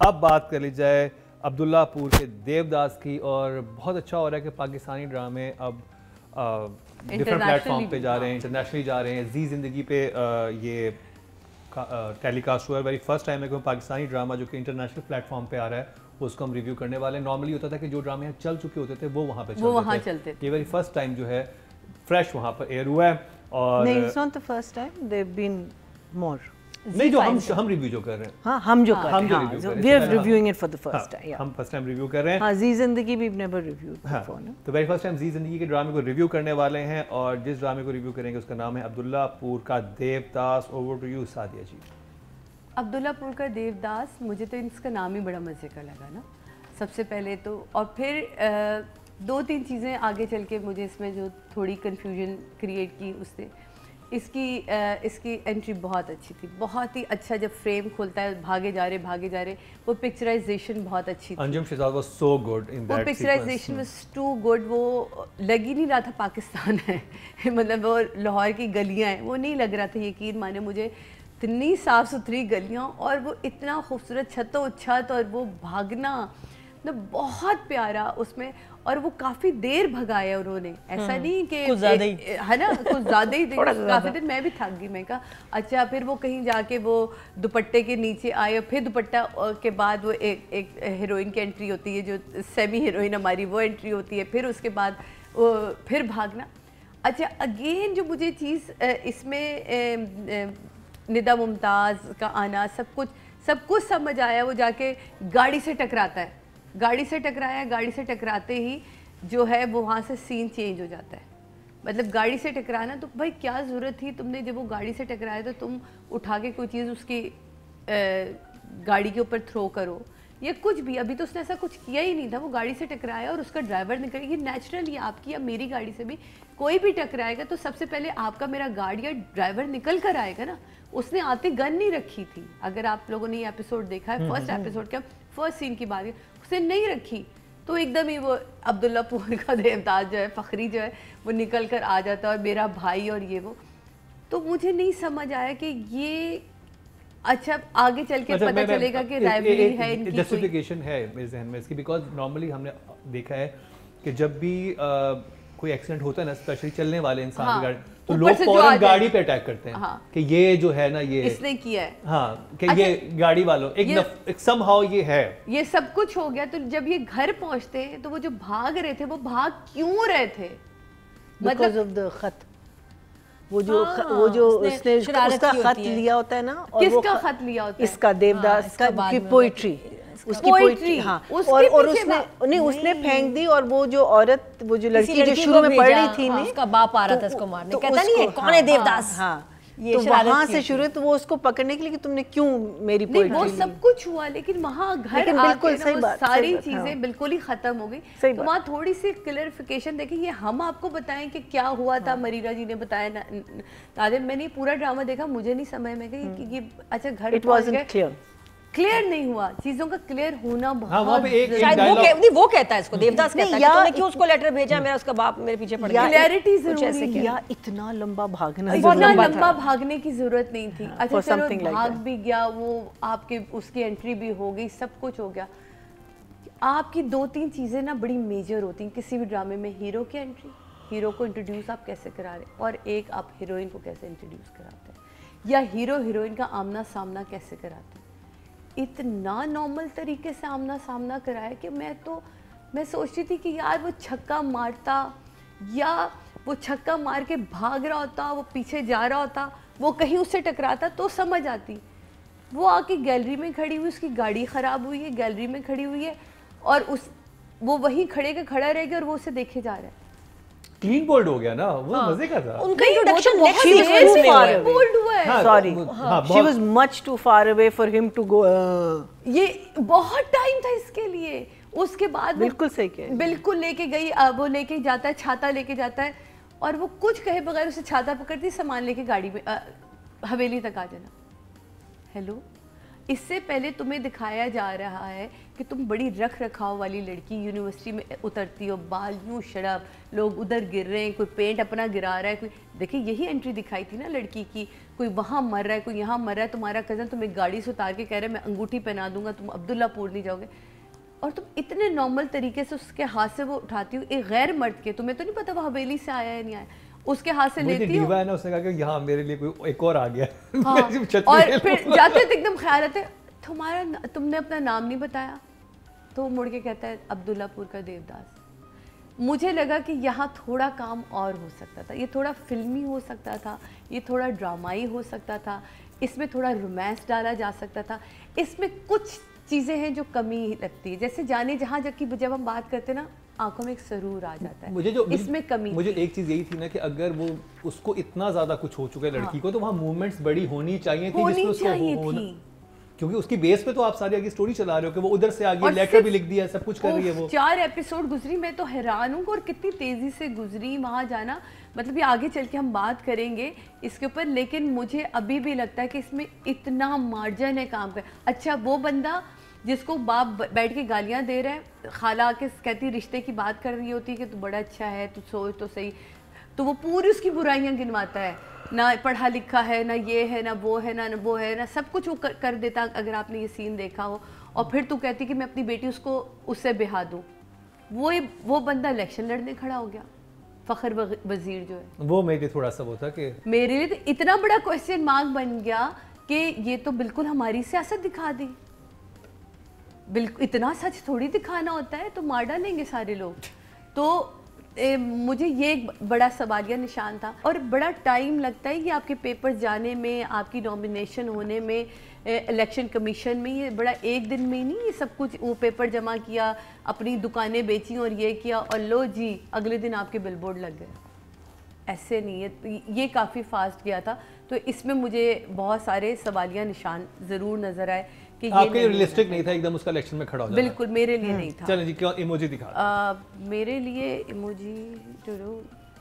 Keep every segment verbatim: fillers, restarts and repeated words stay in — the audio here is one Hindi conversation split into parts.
अब बात कर ली जाए अब्दुल्लापुर के देवदास की, और बहुत अच्छा हो रहा है कि पाकिस्तानी ड्रामे अब डिफरेंट प्लेटफॉर्म पे जा रहे हैं, इंटरनेशनली जा रहे हैं। जी ज़िंदगी पे आ, ये टेलीकास्ट हुआ है, वेरी फर्स्ट टाइम है कि पाकिस्तानी ड्रामा जो कि इंटरनेशनल प्लेटफॉर्म पे आ रहा है उसको हम रिव्यू करने वाले हैं। नॉर्मली होता था कि जो ड्रामे यहाँ चल चुके होते थे वो वहाँ पे वो वहाँ चलते चलते थे। ये वेरी फर्स्ट टाइम जो है फ्रेश वहाँ पर एयर हुआ है। और नहीं, it's not the first time, they've been more. नहीं, जो हम हम रिव्यू जो कर रहे हैं, हाँ हम जो कर हम रहे जो हैं, रिव्यू कर we रहे are हैं, reviewing it for the first time. हम फर्स्ट टाइम रिव्यू कर रहे हैं। हाँ, जी जिंदगी भी never reviewed हाँ, before, ना? तो वेरी फर्स्ट टाइम जी जिंदगी के ड्रामे को रिव्यू करने वाले हैं, और जिस ड्रामे को रिव्यू करेंगे उसका नाम है अब्दुल्लापुर का Devdas. Over to you Sadia ji. Abdullapur का देवदास, मुझे तो इसका नाम ही बड़ा मज़े का लगा ना सबसे पहले तो, और फिर आ, दो तीन चीज़ें आगे चल के मुझे इसमें जो थोड़ी कन्फ्यूजन क्रिएट की उसने, इसकी आ, इसकी एंट्री बहुत अच्छी थी, बहुत ही अच्छा। जब फ्रेम खुलता है, भागे जा रहे भागे जा रहे, वो पिक्चराइजेशन बहुत अच्छी थी। Anjum Shahzad was so good in that, वो पिक्चराइजेशन वाज टू गुड। वो लग ही नहीं रहा था पाकिस्तान है मतलब वो लाहौर की गलियां हैं, वो नहीं लग रहा था। यकीन माने मुझे इतनी साफ़ सुथरी गलियां, और वो इतना खूबसूरत छतों छत, और वो भागना मतलब बहुत प्यारा उसमें। और वो काफ़ी देर भगाया उन्होंने, ऐसा नहीं कि कुछ ज़्यादा ही है ना, कुछ ज़्यादा ही काफ़ी देर। मैं भी थक गई, मैं कहा अच्छा। फिर वो कहीं जाके वो दुपट्टे के नीचे आए, और फिर दुपट्टा के बाद वो एक एक हीरोइन की एंट्री होती है, जो सेमी हीरोइन हमारी, वो एंट्री होती है। फिर उसके बाद वो फिर भागना। अच्छा, अगेन जो मुझे चीज़ इसमें निदा मुमताज़ का आना, सब कुछ सब कुछ समझ आया। वो जाके गाड़ी से टकराता है, गाड़ी से टकराया, गाड़ी से टकराते ही जो है वो वहाँ से सीन चेंज हो जाता है। मतलब गाड़ी से टकराना, तो भाई क्या ज़रूरत थी तुमने, जब वो गाड़ी से टकराया तो तुम उठा के कोई चीज़ उसकी गाड़ी के ऊपर थ्रो करो या कुछ भी। अभी तो उसने ऐसा कुछ किया ही नहीं था, वो गाड़ी से टकराया और उसका ड्राइवर निकल। ये नेचुरली आपकी या मेरी गाड़ी से भी कोई भी टकराएगा तो सबसे पहले आपका मेरा गाड़ी या ड्राइवर निकल कर आएगा ना। उसने आते गन नहीं रखी थी, अगर आप लोगों ने ये एपिसोड देखा है, फर्स्ट एपिसोड का फर्स्ट सीन की बात है, उसने नहीं रखी। तो एकदम ही वो अब्दुल्लापुर का देवदास जो है, फखरी जो है, वो निकल कर आ जाता है, और मेरा भाई और ये वो। तो मुझे नहीं समझ आया कि ये अच्छा आगे चल के पता चलेगा कि राइवलरी है इनकी, जस्टिफिकेशन है मेरे जहन में इसकी। बिकॉज नॉर्मली हमने देखा है कि जब भी कोई एक्सीडेंट होता है ना, स्पेशली चलने वाले इंसान की गाड़ी, तो लोग फौरन गाड़ी पे अटैक करते हैं कि ये जो है ना, ये इसने किया है, हाँ कि ये गाड़ी वालों एक समहाउ ये है, ये सब कुछ हो गया। तो जब ये घर पहुंचते हैं तो वो जो भाग रहे थे, वो भाग क्यों रहे थे? बिकॉज ऑफ द खत, वो जो हाँ, वो जो उसने उसका खत लिया होता है ना, और किसका खत लिया होता है? इसका देवदास का की पोइट्री, उसकी पोइट्री। हाँ, और और उसने नहीं उसने फेंक दी, और वो जो औरत, वो जो लड़की जो शुरू में पढ़ रही थी, उसका बाप आ रहा था इसको मारने, कहता नहीं है कौन है देवदास। हाँ, तो वहाँ से शुरू, तो वो उसको पकड़ने के लिए कि तुमने क्यों मेरी पोइट्री ली। वो सब कुछ हुआ, लेकिन वहाँ घर बिल्कुल सही बात, सारी चीजें बिल्कुल ही खत्म हो गई। तो वहाँ थोड़ी सी क्लैरिफिकेशन देखें, ये हम आपको बताएं कि क्या हुआ था। मरीरा जी ने बताया, नादिम, मैंने पूरा ड्रामा देखा, मुझे नहीं समझ में गई कि ये अच्छा घर पहुंच गए, क्लियर नहीं हुआ। चीजों का क्लियर होना बहुत हाँ, वहाँ पे एक, एक शायद वो कह, नहीं वो कहता है इसको, देवदास कहता है कि तूने क्यों उसको लेटर भेजा, मेरा उसका बाप मेरे पीछे पड़ गया। क्लैरिटी जरूरी है, या इतना लंबा भागना, इतना लंबा भागने की जरूरत नहीं थी। अच्छा चलो भाग भी गया वो, आपके उसकी एंट्री भी हो गई, सब कुछ हो गया। आपकी दो तीन चीजें ना बड़ी मेजर होती हैं किसी भी ड्रामे में। हीरो की एंट्री, हीरो को इंट्रोड्यूस आप कैसे करा रहे, और एक आप हीरोइन को कैसे इंट्रोड्यूस कराते हैं, या हीरो हीरोइन का आमना सामना कैसे कराते हैं। इतना नॉर्मल तरीके से आमना सामना कराया कि मैं तो मैं सोचती थी कि यार वो छक्का मारता, या वो छक्का मार के भाग रहा होता, वो पीछे जा रहा होता, वो कहीं उससे टकराता तो समझ आती। वो आके गैलरी में खड़ी हुई, उसकी गाड़ी ख़राब हुई है, गैलरी में खड़ी हुई है, और उस वो वहीं खड़े के खड़ा रह गया, और वो उसे देखे जा रहा है। क्लीन बोल्ड हो गया ना, वो हाँ। मजे का था। उनका इंट्रोडक्शन नेक्स्ट सीक्वेंस में हुआ, बोल्ड हुआ है। Sorry, she was much too far away for him to go. ये बहुत टाइम था इसके लिए। उसके बाद बिल्कुल सही कह, बिल्कुल लेके गई, वो लेके जाता है, छाता लेके जाता है, और वो कुछ कहे बगैर उसे छाता पकड़ती, सामान लेके गाड़ी में हवेली तक आ जाना। हेलो, इससे पहले तुम्हें दिखाया जा रहा है कि तुम बड़ी रख रखाव वाली लड़की, यूनिवर्सिटी में उतरती हो, बाल यूँ शराब, लोग उधर गिर रहे हैं, कोई पेंट अपना गिरा रहा है, कोई देखिए यही एंट्री दिखाई थी ना लड़की की, कोई वहाँ मर रहा है, कोई यहाँ मर रहा है, तुम्हारा कज़न तुम्हें गाड़ी से उतार के कह रहा है मैं अंगूठी पहना दूंगा, तुम अब्दुल्लापुर नहीं जाओगे, और तुम इतने नॉर्मल तरीके से उसके हाथ से वो उठाती हो, एक गैर मर्द के, तुम्हें तो नहीं पता वो हवेली से आया है नहीं आया, उसके हाथ से लेती हो है ना, उसने कहा कि यहाँ मेरे लिए कोई एक और आ गया। हाँ, और फिर जाते तो एकदम ख्याल आते तुम्हारा, तुमने अपना नाम नहीं बताया, तो वो मुड़ के कहता है अब्दुल्लापुर का देवदास। मुझे लगा कि यहाँ थोड़ा काम और हो सकता था, ये थोड़ा फिल्मी हो सकता था, ये थोड़ा ड्रामाई हो सकता था, इसमें थोड़ा रोमांस डाला जा सकता था, इसमें कुछ चीज़ें हैं जो कमी लगती है, जैसे जाने जहाँ जब की जब हम बात करते ना आंखों में एक सरूर आ जाता है, मुझे जो इसमें कमी मुझे एक चीज़ यही थी ना कि अगर वो उसको इतना ज़्यादा कुछ हो चुका है लड़की हाँ। को, तो वहाँ मूवमेंट्स बड़ी होनी चाहिए थी, होनी चाहिए हो, थी, क्योंकि उसकी बेस पे तो आप सारी आगे स्टोरी चला रहे हो कि वो उधर से आगे लेटर भी लिख दिया, सब कुछ कर रही है वो। चार एपिसोड गुजरी, मैं तो हैरान हूँ और कितनी तेजी से गुजरी वहाँ जाना, मतलब ये आगे चल के हम बात करेंगे इसके ऊपर, लेकिन मुझे अभी भी लगता है कि इसमें इतना मार्जिन है काम का। अच्छा वो बंदा जिसको बाप बैठ के गालियाँ दे रहे हैं, खाला के कहती रिश्ते की बात कर रही होती है कि तू बड़ा अच्छा है, तू सोच तो सही, तो वो पूरी उसकी बुराइयाँ गिनवाता है, ना पढ़ा लिखा है, ना ये है, ना वो है, ना वो है, ना सब कुछ वो कर, कर देता अगर आपने ये सीन देखा हो, और फिर तू कहती कि मैं अपनी बेटी उसको उससे बिहा दूँ। वो वो बंदा इलेक्शन लड़ने खड़ा हो गया, फ़खर वज़ीर जो है, वो मेरे लिए थोड़ा सा वो था कि मेरे लिए तो इतना बड़ा क्वेश्चन मार्क बन गया कि ये तो बिल्कुल हमारी सियासत दिखा दी, बिल्कुल इतना सच थोड़ी दिखाना होता है, तो मार डालेंगे सारे लोग। तो ए, मुझे ये एक बड़ा सवालिया निशान था, और बड़ा टाइम लगता है कि आपके पेपर जाने में, आपकी नॉमिनेशन होने में, इलेक्शन कमीशन में, ये बड़ा एक दिन में नहीं ये सब कुछ, वो पेपर जमा किया, अपनी दुकानें बेची और ये किया, और लो जी अगले दिन आपके बिलबोर्ड लग गए, ऐसे नहीं है, ये काफ़ी फास्ट गया था। तो इसमें मुझे बहुत सारे सवालिया निशान ज़रूर नज़र आए कि आपके रियलिस्टिक नहीं था एकदम उसका इलेक्शन में खड़ा हो जाना। बिल्कुल मेरे लिए नहीं था। चलें जी, क्या इमोजी दिखा? आ, मेरे लिए इमोजी जो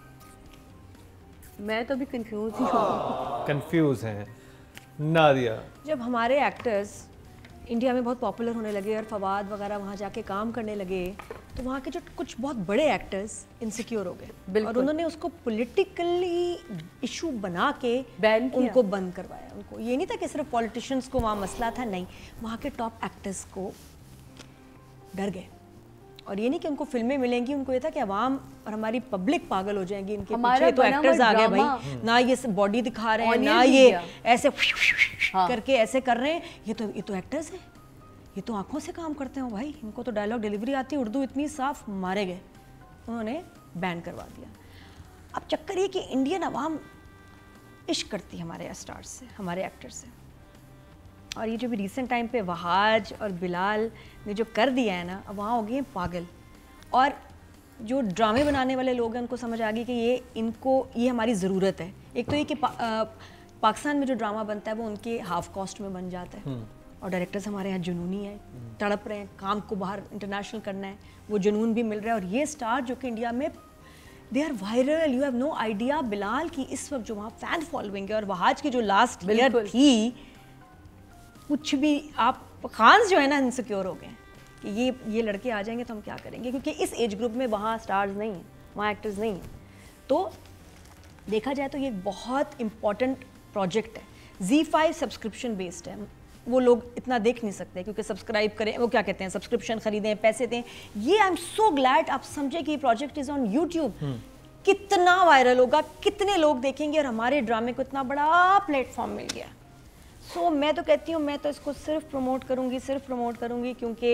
मैं तो अभी कंफ्यूज ही हूँ। कंफ्यूज हैं नादिया। जब हमारे एक्टर्स इंडिया में बहुत पॉपुलर होने लगे और फवाद वगैरह वहाँ जाके काम करने लगे, तो वहाँ के जो कुछ बहुत बड़े एक्टर्स इनसिक्योर हो गए और उन्होंने उसको पॉलिटिकली इशू बना के बैन किया, उनको बंद करवाया। उनको ये नहीं था कि सिर्फ पॉलिटिशियंस को वहाँ मसला था, नहीं, वहाँ के टॉप एक्टर्स को डर गए। और ये नहीं कि उनको फिल्में मिलेंगी, उनको ये था कि अवाम और हमारी पब्लिक पागल हो जाएंगी इनके पीछे, तो एक्टर्स आ गए भाई, ना ये बॉडी दिखा रहे हैं, ना ये ऐसे हाँ। करके ऐसे कर रहे हैं, ये तो ये तो एक्टर्स हैं, ये तो आंखों से काम करते हैं भाई, इनको तो डायलॉग डिलीवरी आती है, उर्दू इतनी साफ, मारे गए, उन्होंने बैन करवा दिया। अब चक्कर ये कि इंडियन अवाम इश्क करती है हमारे स्टार्स से, हमारे एक्टर्स से, और ये जो भी रिसेंट टाइम पे वहाज और बिलाल ने जो कर दिया है ना, अब वहाँ हो गए पागल। और जो ड्रामे बनाने वाले लोग हैं उनको समझ आ गई कि ये इनको ये हमारी ज़रूरत है। एक तो ये कि पा, आ, पाकिस्तान में जो ड्रामा बनता है वो उनके हाफ कॉस्ट में बन जाता है, और डायरेक्टर्स हमारे यहाँ जुनूनी है, तड़प रहे हैं, काम को बाहर इंटरनेशनल करना है, वो जुनून भी मिल रहा है। और ये स्टार जो कि इंडिया में they are viral, you have no idea. Bilal की इस वक्त जो वहाँ फ़ैन फॉलोइंग है, और वहाज की जो लास्ट ईयर थी, कुछ भी आप खान्स जो है ना इनसिक्योर हो गए कि ये ये लड़के आ जाएंगे तो हम क्या करेंगे, क्योंकि इस एज ग्रुप में वहाँ स्टार्स नहीं हैं, वहाँ एक्टर्स नहीं हैं। तो देखा जाए तो ये बहुत इम्पॉर्टेंट प्रोजेक्ट है। ज़ी फाइव सब्सक्रिप्शन बेस्ड है, वो लोग इतना देख नहीं सकते क्योंकि सब्सक्राइब करें, वो क्या कहते हैं, सब्सक्रिप्शन खरीदें, पैसे दें। ये आई एम सो ग्लैड आप समझे कि ये प्रोजेक्ट इज़ ऑन यूट्यूब, कितना वायरल होगा, कितने लोग देखेंगे, और हमारे ड्रामे को इतना बड़ा प्लेटफॉर्म मिल गया। सो so, मैं तो कहती हूँ, मैं तो इसको सिर्फ प्रमोट करूँगी, सिर्फ प्रमोट करूँगी क्योंकि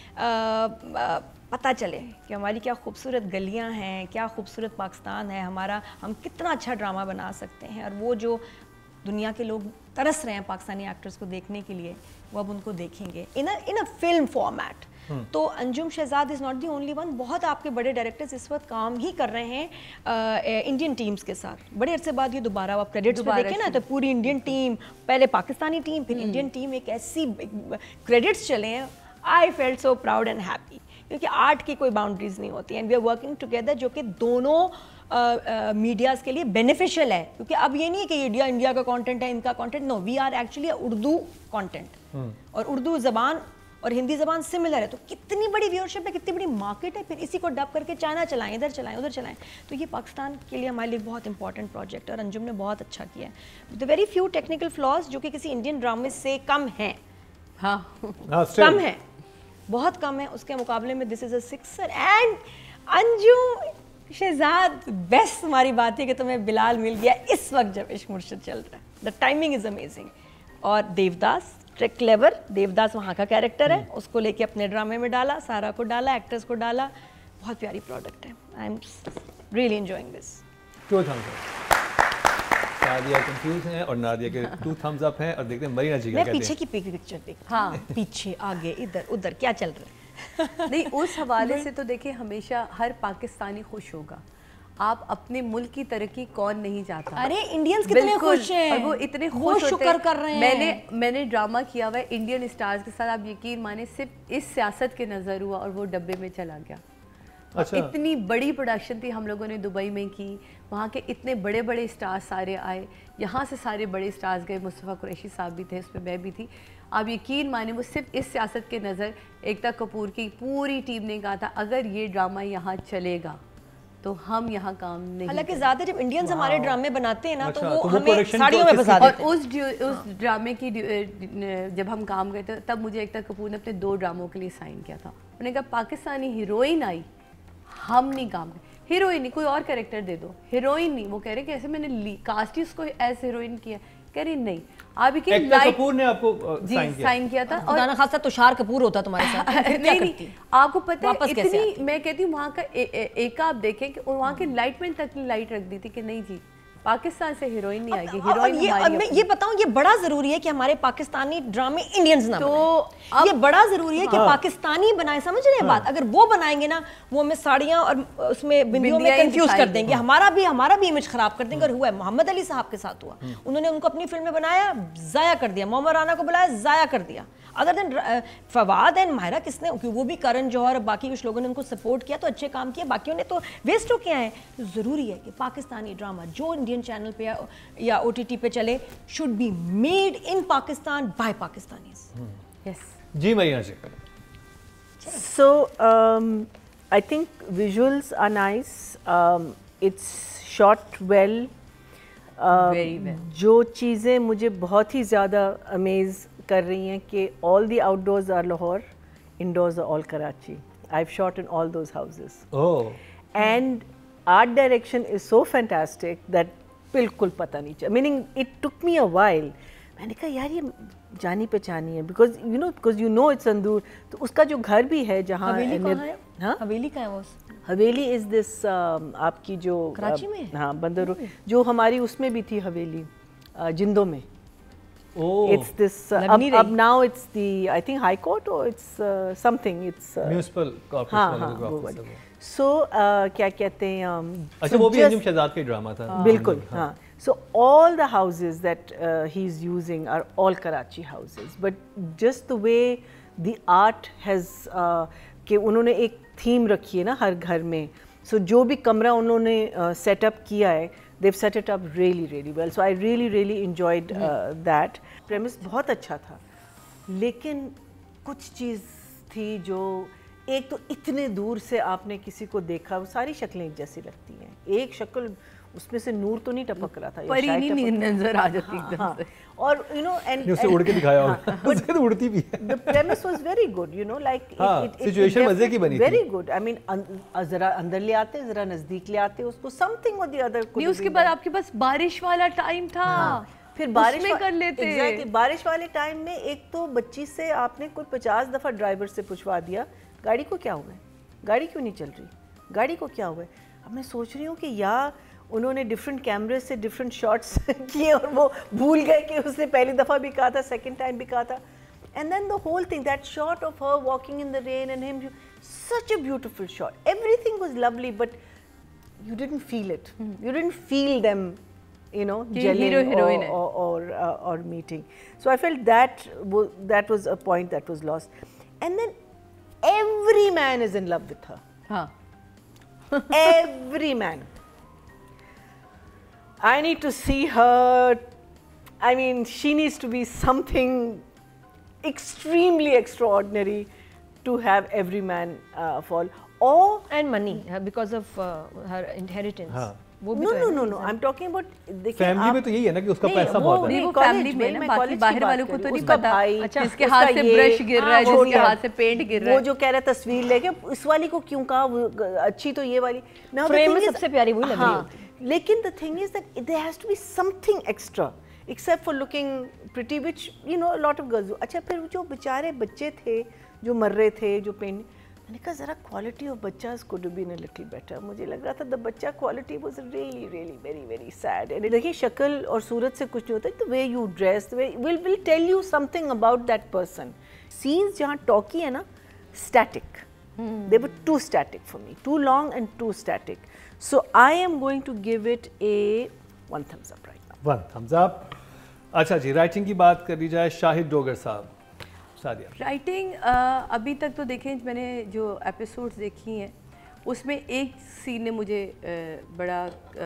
पता चले कि हमारी क्या खूबसूरत गलियाँ हैं, क्या खूबसूरत पाकिस्तान है हमारा, हम कितना अच्छा ड्रामा बना सकते हैं। और वो जो दुनिया के लोग तरस रहे हैं पाकिस्तानी एक्टर्स को देखने के लिए, वो अब उनको देखेंगे इन अ इन अ फिल्म फॉर्मेट। तो Anjum Shahzad is not the only one, बहुत आपके बड़े डायरेक्टर्स इस वक्त काम ही कर रहे हैं इंडियन टीम्स के साथ। बड़े अरसे बाद ये दोबारा आप क्रेडिट्स पे देखें ना, तो पूरी इंडियन टीम, पहले पाकिस्तानी टीम, फिर इंडियन टीम, एक ऐसी क्रेडिट्स चले हैं। I felt so proud and happy, क्योंकि आर्ट की कोई बाउंड्रीज नहीं होती, and we are working together, जो कि दोनों मीडियाज़ uh, uh, के लिए बेनिफिशियल है। क्योंकि अब ये नहीं है कि इंडिया इंडिया का कंटेंट है, इनका content, no, we are actually Urdu content, और उर्दू ज़बान और हिंदी ज़बान सिमिलर है, तो कितनी बड़ी व्यूअरशिप है, कितनी बड़ी मार्केट है, फिर इसी को डब करके चाइना चलाएं, इधर चलाएं, उधर चलाएं। तो ये पाकिस्तान के लिए हमारे लिए बहुत इंपॉर्टेंट प्रोजेक्ट है और अंजुम ने बहुत अच्छा किया है। The very few technical flaws जो कि किसी इंडियन ड्रामे से कम हैं, हाँ कम है, बहुत कम है, उसके मुकाबले में this is a sixer. And Anjum Shahzad, best हमारी बात है कि तुम्हें बिलाल मिल गया इस वक्त जब इश्क मुर्शिद चल रहा है। The timing is amazing. और देवदास क्लेवर, देवदास वहाँ का कैरेक्टर है, उसको लेके अपने ड्रामे में डाला, सारा को डाला, एक्टर्स को डाला, बहुत प्यारी प्रोडक्ट है। I am really enjoying this. Two thumbs up. Nadia confuse हैं और नादिया के टू थम्स अप हैं और देखते हैं मरीना जी क्या कहते हैं। मैं पीछे की पिक्चर देख, हाँ पीछे आगे इधर उधर क्या चल रहा है। नहीं, उस हवाले से तो देखिए हमेशा हर पाकिस्तानी खुश होगा। आप अपने मुल्क की तरक्की कौन नहीं चाहता। अरे इंडियंस कितने खुश हैं और वो इतने खुश होते हैं। कर रहे हैं। मैंने मैंने ड्रामा किया हुआ है इंडियन स्टार्स के साथ, आप यकीन माने सिर्फ इस सियासत के नज़र हुआ और वो डब्बे में चला गया। अच्छा। इतनी बड़ी प्रोडक्शन थी हम लोगों ने दुबई में की, वहाँ के इतने बड़े बड़े स्टार्स सारे आए, यहाँ से सारे बड़े स्टार्स गए, मुस्तफ़ा कुरैशी साहब भी थे, उसमें मैं भी थी। आप यकीन माने वो सिर्फ इस सियासत के नज़र एकता कपूर की पूरी टीम ने कहा था अगर ये ड्रामा यहाँ चलेगा तो हम यहाँ काम नहीं। हालांकि ज़्यादा जब इंडियंस हमारे ड्रामे बनाते हैं ना अच्छा, तो वो तो हमें साड़ियों में फंसा देते हैं। और उस उस ड्रामे की जब हम काम करते तब मुझे एकता कपूर ने अपने दो ड्रामों के लिए साइन किया था। उन्होंने कहा पाकिस्तानी हीरोइन आई, हम नहीं काम कर, हीरोइन नहीं कोई और कैरेक्टर दे दो, हीरोइन नहीं। वो कह रहे कि ऐसे मैंने कास्ट ही उसको एज हीरोइन किया, कह रही नहीं आप एकता लाइक... कपूर ने आपको जी साइन किया, साइन किया था। और गाना खासा तुषार कपूर होता तुम्हारे साथ। नहीं नहीं आपको पता है इतनी, मैं कहती हूँ वहाँ का ए, ए, एक आप देखें कि वहाँ की लाइट में तक लाइट रख दी थी कि नहीं जी पाकिस्तान से हीरोइन नहीं आएगी, हीरोइन ये अब मैं ये बताऊं ये बड़ा जरूरी है कि हमारे पाकिस्तानी ड्रामे इंडियंस ना तो ये बड़ा जरूरी है कि हाँ। पाकिस्तानी बनाए, समझ रहे हैं हाँ। बात। अगर वो बनाएंगे ना वो हमें साड़ियां और उसमें बिंदियों में कंफ्यूज कर देंगे, हमारा भी हमारा भी इमेज खराब कर देंगे। और हुआ है मोहम्मद अली साहब के साथ हुआ, उन्होंने उनको अपनी फिल्म में बनाया, जाया कर दिया, मोहम्मद राना को बुलाया, जाया कर दिया। Other than Fawad and Mahira किसने, वो भी करण जौहर बाकी कुछ लोगों ने उनको सपोर्ट किया तो अच्छे काम किए, बाकियों ने तो वेस्ट हो किया है। तो ज़रूरी है कि पाकिस्तानी ड्रामा जो इंडियन चैनल पे या, या ओटीटी पे चले should be made in Pakistan by Pakistanis. Yes ji Marina ji. So I think visuals are nice, it's shot well. जो चीज़ें मुझे बहुत ही ज़्यादा अमेज कर रही हैं कि all the outdoors are Lahore, indoors are all Karachi. I've shot in all those houses. Oh. And art direction is so fantastic that बिल्कुल पता नहीं चला. Meaning it took me a while. मैंने कहा यार ये जानी पहचानी है because you know because you know it's Andur. तो उसका जो घर भी है जहाँ हवेली कहाँ है? हाँ हवेली कहाँ है वो? हवेली इज दिस आपकी जो कराची में, हाँ बंदर जो हमारी उसमें भी थी हवेली जिंदों में। Oh. It's this uh, up, up now it's the I think High Court or it's uh, something it's uh, municipal corporation वाला जो office है। So uh, क्या कहते हैं um, अच्छा so वो भी अंजुम शहजाद का ड्रामा था। बिल्कुल हाँ। So all the houses that uh, he's using are all Karachi houses, but just the way the art has uh, कि उन्होंने एक थीम रखी है ना हर घर में। So जो भी कमरा उन्होंने सेटअप uh, किया है they've set it up really really well, so I really really enjoyed uh, that. premise बहुत अच्छा था, लेकिन कुछ चीज़ थी जो एक तो इतने दूर से आपने किसी को देखा वो सारी शक्लें एक जैसी लगती हैं, एक शक्ल उसमें से नूर तो नहीं टपक रहा था, परी नहीं नजर आ जाती एकदम से। और you know and उसे उड़ के दिखाया होगा, उसे तो उड़ती भी है। The premise was very good, you know, like it, it, situation मजे की बनी थी। Very good. I mean जरा अंदर ले आते, जरा नजदीक ले आते उसको, something or the other। नहीं उसके बाद आपके पास बारिश वाला टाइम था, फिर बारिश में कर लेते। Exactly, बारिश वाले टाइम में एक तो बच्ची से आपने कोई पचास दफा ड्राइवर से पूछवा दिया गाड़ी को क्या हुआ है, गाड़ी क्यों नहीं चल रही, गाड़ी को क्या हुआ है। अब मैं सोच रही हूँ कि या उन्होंने डिफरेंट कैमरे से डिफरेंट शॉट्स किए और वो भूल गए कि उसने पहली दफ़ा भी कहा था, सेकंड टाइम भी कहा था। And then the whole thing, that shot of her walking in the rain and him, such a beautiful shot, everything was lovely but you didn't feel it, you didn't feel them you know gelling or or or, uh, or meeting. So I felt that that was a point that was lost. And then every man is in love with her. Huh. Every man. I need to see her. I mean, she needs to be something extremely extraordinary to have every man uh, fall. Or and money uh, because of uh, her inheritance. हाँ. वो भी no तो no है no no I'm talking about family में तो यही है ना कि उसका पैसा बहुत है। वो college फैमिली में मैं ना, बाकी college बाहर की बात वालों को कर तो रही नहीं हूँ। उसका पता भाई, अच्छा, जिसके उसका हाथ से ये, ब्रश गिर रहा है, हाँ, जिसके वो हाथ से पेंट गिर रहा वो है, जो कह रहा है तस्वीर लेके इस वाली को क्यों कहा, वो अच्छी तो ये वाली। Now the Frame thing में is- सबसे प्यारी वही लग रही हाँ, होती लेकिन the thing is that there has to be something extra except for looking pretty, which you know a lot of girls do. अच्छा, फिर जो बेचारे बच्चे थे जो मर रहे थे, जो पेंट, मैंने कहा ज़रा क्वालिटी ऑफ बच्चा could have been a little better. मुझे लग रहा था द बच्चा quality was really really very very sad. And देखिए शक्ल और सूरत से कुछ नहीं होता, the way you dress, the way will will tell you something about that person. Scenes जहाँ talky है ना, static. Hmm. They were too static for me, too long and too static. So I am going to give it a one thumbs up right now. One thumbs up. अच्छा जी, राइटिंग की बात कर ली जाए, शाहिद डोगर साहब, सादिया। राइटिंग अभी तक तो देखें, मैंने जो एपिसोड्स देखी हैं उसमें एक सीन ने मुझे uh, बड़ा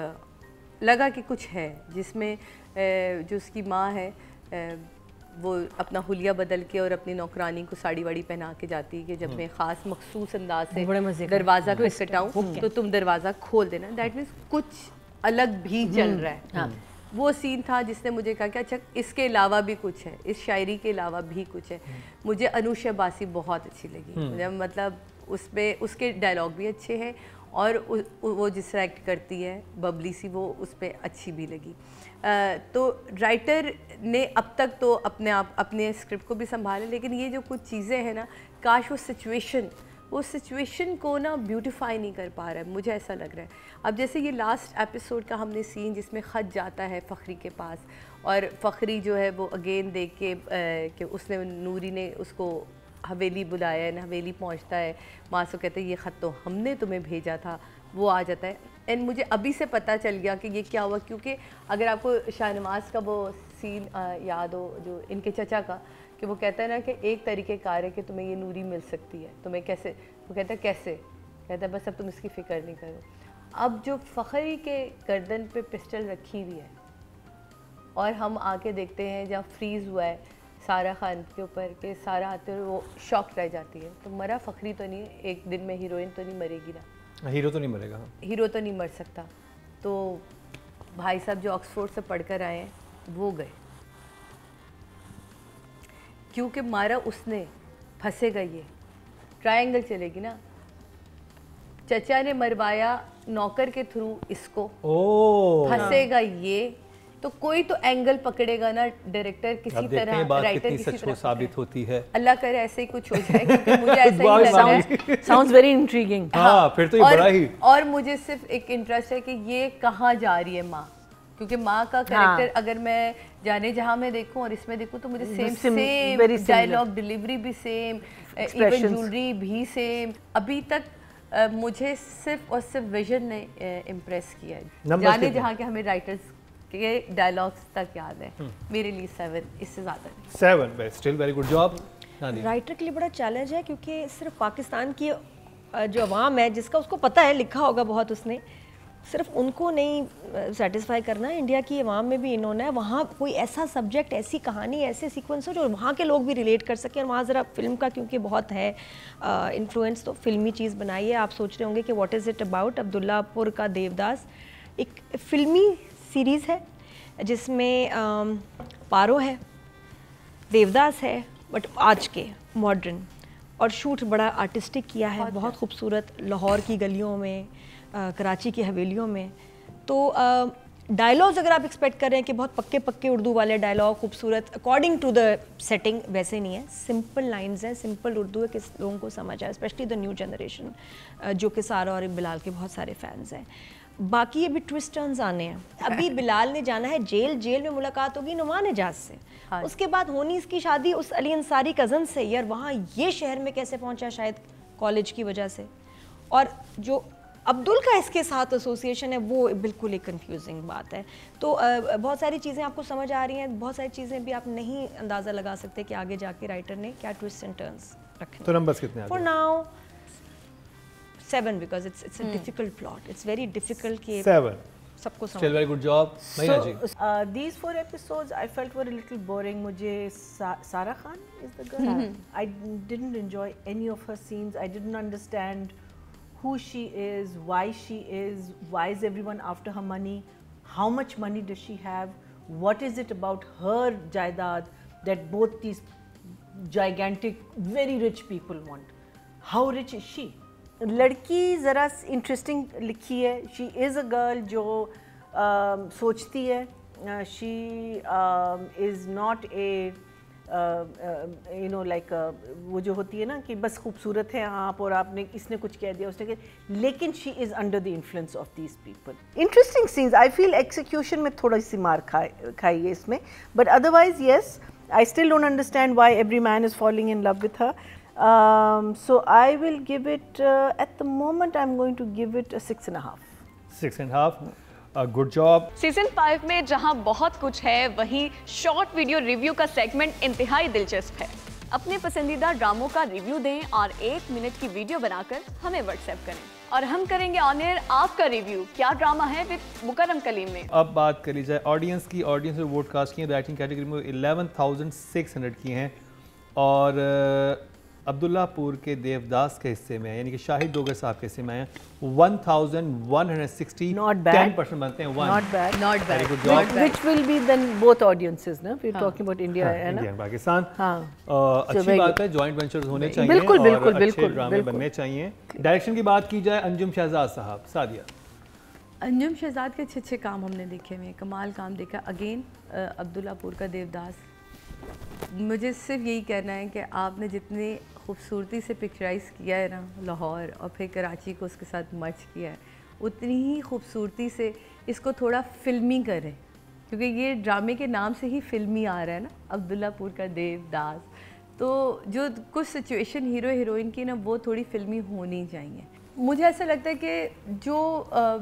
uh, लगा कि कुछ है, जिसमें uh, जो उसकी माँ है uh, वो अपना हुलिया बदल के और अपनी नौकरानी को साड़ी वाड़ी पहना के जाती है कि जब मैं ख़ास मखसूस अंदाज से दरवाज़ा खटखटाऊँ तो तुम दरवाज़ा खोल देना। दैट मीन्स कुछ अलग भी चल रहा है। हाँ, वो सीन था जिसने मुझे कहा कि अच्छा इसके अलावा भी कुछ है, इस शायरी के अलावा भी कुछ है। मुझे अनुषा बासी बहुत अच्छी लगी, मुझे मतलब उसमें उसके डायलॉग भी अच्छे हैं और उ, वो जिस तरह एक्ट करती है बबली सी, वो उस पर अच्छी भी लगी। आ, तो राइटर ने अब तक तो अपने आप अपने स्क्रिप्ट को भी संभाला, लेकिन ये जो कुछ चीज़ें हैं ना, काश वो सिचुएशन वो सिचुएशन को ना ब्यूटिफाई नहीं कर पा रहा है, मुझे ऐसा लग रहा है। अब जैसे ये लास्ट एपिसोड का हमने सीन जिसमें ख़त जाता है फ़खरी के पास और फ़खरी जो है वो अगेन देख के कि उसने नूरी ने उसको हवेली बुलाया है, हवेली पहुंचता है, माँ से कहते हैं ये ख़त तो हमने तुम्हें भेजा था, वो आ जाता है। एंड मुझे अभी से पता चल गया कि ये क्या हुआ, क्योंकि अगर आपको शाहनवाज का वो सीन याद हो जो इनके चचा का, कि वो कहता है ना कि एक तरीके कार है कि तुम्हें ये नूरी मिल सकती है, तुम्हें कैसे, वो कहता है कैसे, कहता है बस अब तुम इसकी फ़िक्र नहीं करो। अब जो फ़खरी के गर्दन पे पिस्टल रखी हुई है और हम आके देखते हैं जहाँ फ्रीज़ हुआ है सारा खान के ऊपर के सारा आते हुए वो शॉक रह जाती है, तो मरा फ़खरी तो नहीं है, एक दिन में हीरोइन तो नहीं मरेगी ना, हीरो तो नहीं मरेगा, हीरो तो नहीं मर सकता। तो भाई साहब जो ऑक्सफोर्ड से पढ़कर आए हैं वो गए, क्योंकि मारा उसने, फंसेगा ये, ट्रायंगल चलेगी ना। चचा ने मरवाया नौकर के थ्रू इसको, फंसेगा ये, तो कोई तो एंगल पकड़ेगा ना डायरेक्टर किसी तरह, राइटर किसी तरह साबित होती है। अल्लाह करे ऐसे ही कुछ हो जाए, क्योंकि मुझे ऐसा ही लग रहा है। Sounds very intriguing. हाँ, फिर तो ये बड़ा ही। और मुझे सिर्फ एक इंटरेस्ट है कि ये कहाँ जा रही है माँ, क्योंकि माँ का कैरेक्टर हाँ। अगर मैं जाने जहाँ मैं देखूँ और इसमें देखूँ तो मुझे सेम सेम डायलॉग डिलीवरी भी सेम, इवन ज्वेलरी भी सेम। अभी तक uh, मुझे सिर्फ और सिर्फ विजन ने इम्प्रेस uh, किया है, जाने जहाँ के हमें राइटर्स के डायलॉग्स तक याद है। मेरे लिए सेवन, इससे ज़्यादा नहीं। Seven, but still very good job. Writer के लिए बड़ा चैलेंज है, क्योंकि सिर्फ पाकिस्तान की जो अवाम है जिसका उसको पता है, लिखा होगा बहुत उसने, सिर्फ उनको नहीं सेटिस्फाई करना है, इंडिया की अवाम में भी इन्होंने है वहाँ कोई ऐसा सब्जेक्ट, ऐसी कहानी, ऐसे सीक्वेंस हो जो वहाँ के लोग भी रिलेट कर सकें। और वहाँ ज़रा फिल्म का क्योंकि बहुत है इन्फ्लुएंस, तो फिल्मी चीज़ बनाई है। आप सोच रहे होंगे कि what is it about. Abdullahpur का देवदास एक फिल्मी सीरीज़ है जिसमें पारो है, देवदास है, बट आज के मॉडर्न, और शूट बड़ा आर्टिस्टिक किया है, बहुत खूबसूरत, लाहौर की गलियों में, आ, कराची की हवेलियों में। तो डायलॉग्स अगर आप एक्सपेक्ट कर रहे हैं कि बहुत पक्के पक्के उर्दू वाले डायलॉग खूबसूरत अकॉर्डिंग टू द सेटिंग, वैसे नहीं है। सिंपल लाइंस हैं, सिंपल उर्दू है कि लोगों को समझ आए, स्पेशली द न्यू जनरेशन जो कि सारा और बिलाल के बहुत सारे फैंस हैं। बाकी अभी ट्विस्ट टर्न्स आने हैं। अभी बिलाल ने जाना है जेल, जेल में मुलाकात होगी नुमान एजाज से, हाँ। उसके बाद होनी इसकी शादी उस अली अंसारी कज़न से, यार वहाँ ये शहर में कैसे पहुँचा, शायद कॉलेज की वजह से। और जो अब्दुल का इसके साथ एसोसिएशन है वो बिल्कुल एक कंफ्यूजिंग बात है। तो uh, बहुत सारी चीज़ें आपको समझ आ रही हैं, बहुत सारी चीज़ें भी आप नहीं अंदाज़ा लगा सकते कि आगे जाके राइटर ने क्या ट्विस्ट एंड टर्न्स रखे। तो नंबर्स कितने आ गए? For now seven, because it's it's a difficult plot, it's very difficult कि सेवन। सबको Still very good job. Maya ji. So uh, these four episodes I felt were a little boring. मुझे Sa Sara Khan is the girl. I didn't enjoy any of her scenes. I didn't understand who she is, why she is, why is everyone after her money, how much money does she have, what is it about her jaidad that both these gigantic, very rich people want. How rich is she? लड़की ज़रा इंटरेस्टिंग लिखी है. शी इज़ अ गर्ल जो uh, सोचती है. She is not a you know like वो जो होती है ना कि बस खूबसूरत है आप और आपने इसने कुछ कह दिया उसने कह, लेकिन she is under the influence of these people. Interesting scenes. I feel execution में थोड़ी सी मार खाए खाई है इसमें, but otherwise yes I still don't understand why every man is falling in love with her. Um, so I will give it uh, at the moment I'm going to give it a six and a half. Six and a half. Uh, good job. Season five में जहां बहुत कुछ है वहीं शॉर्ट वीडियो रिव्यू का सेगमेंट इंतहाई दिलचस्प है. अपने पसंदीदा ड्रामों का रिव्यू दें और एक मिनट की वीडियो बनाकर हमें व्हाट्सएप करें और हम करेंगे ऑन एयर आपका रिव्यू. क्या ड्रामा है विद मुकर्रम कलीम में. अब बात करी जाए ऑडियंस की. ऑडियंस ने वोट कास्ट किए राइटिंग कैटेगरी में इलेवन थाउजेंड सिक्स हंड्रेड की हैं और अब्दुल्लापुर के देवदास के हिस्से में यानी कि शाहिद डोगर साहब के हिस्से में हैं one thousand one hundred sixty. Not bad. Ten percent बनते हैं. One. Not bad. Not bad. Very good job. Which will be then both audiences, ना? We're talking about India, है ना? इंडिया पाकिस्तान. हाँ. अ, अच्छी very बात है. जॉइंट वेंचर्स होने चाहिए बिल्कुल, और बिल्कुल, अच्छे बिल्कुल, ड्रामे बिल्कुल. बनने चाहिए. डायरेक्शन की बात की जाए अंजुम शहजाद साहब. सादिया. अंजुम शहजाद के अच्छे अच्छे काम हमने देखे हुए, कमाल काम देखा. अगेन अब्दुल्लापुर का देवदास. मुझे सिर्फ यही कहना है कि आपने जितनी खूबसूरती से पिक्चराइज़ किया है ना लाहौर और फिर कराची को उसके साथ मर्ज किया है, उतनी ही खूबसूरती से इसको थोड़ा फिल्मी करें, क्योंकि ये ड्रामे के नाम से ही फिल्मी आ रहा है ना, अब्दुल्लापुर का देवदास. तो जो कुछ सिचुएशन हीरो हीरोइन की ना वो थोड़ी फिल्मी होनी चाहिए. मुझे ऐसा लगता है कि जो आ,